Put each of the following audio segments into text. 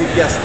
Πιάστε.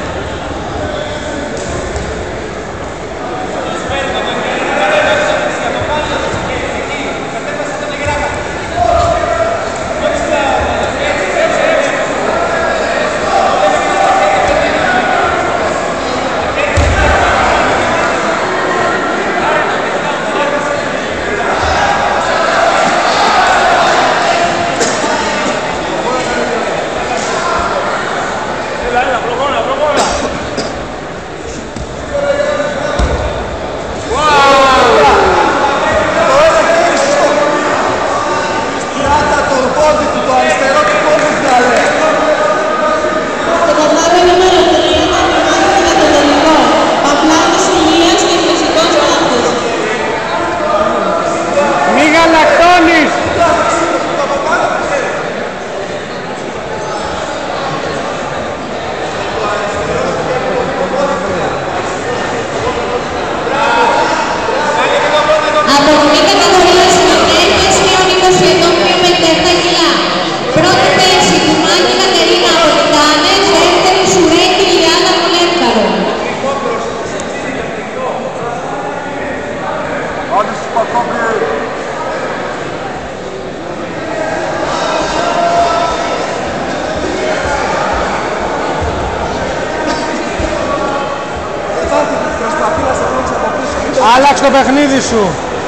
Άλλαξε το παιχνίδι σου.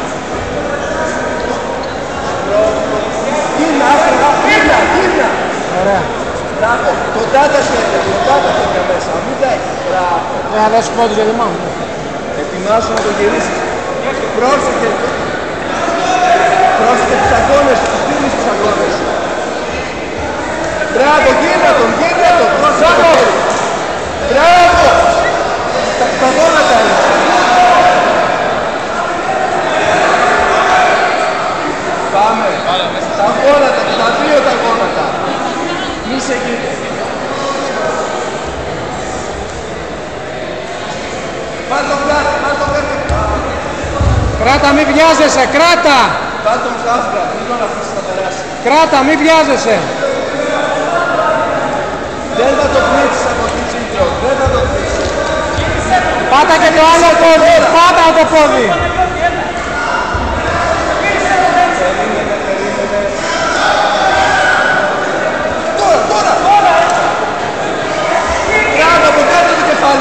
Κίνα, κίνα. Ωραία. Μπράβο, κοντά τα χέρια μέσα. Μην τα έχεις. Μπράβο. Να δώσεις πόντους για δημά μου. Ετοιμάσου να το γυρίσεις. Πρόσεχε. Πρόσεχε τους αγώνες, τους δίνεις τους αγώνες. Μπράβο, γίνα τον. Πρόσεχε. Μπράβο. Τα γόνατα είναι. Πάμε. Τα γόνατα, τα δύο τα γόνατα. Μη σε γύρω. Πάρ' τον κάτω. Κράτα, μη βιάζεσαι, κράτα! Πάρ' τον χάφρα, μην τον αφήσεις να περάσει. Κράτα, μη βιάζεσαι. Δεν θα το πνίξεις από την Τσίτρο, δεν θα το πνίξεις. Πάτα και το άλλο πόδι, πάτα το πόδι. Περίμενε. Τώρα! Μπράβο, από κάτω το κεφάλι.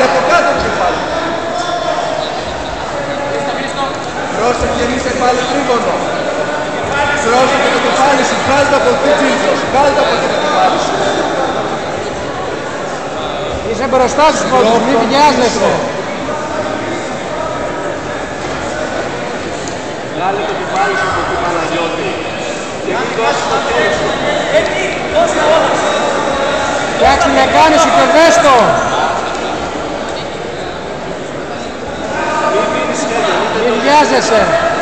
Πρόσεχε, μη σε πάλι τρίγωνο. Πρόσεχε το κεφάλι σου, βγάλ' το από την Τσίτρο, βγάλ' το από το κεφάλι σου. Είσαι μπροστά στους πόντους, μη βιάζεσαι. Βγάλε το κεφάλι σου από την Παναγιώτη. Και μην δώσεις το χέρι σου. Φτιάξου να κάνεις σου και δες το. Μην πίνεις χέρια, Μη βιάζεσαι.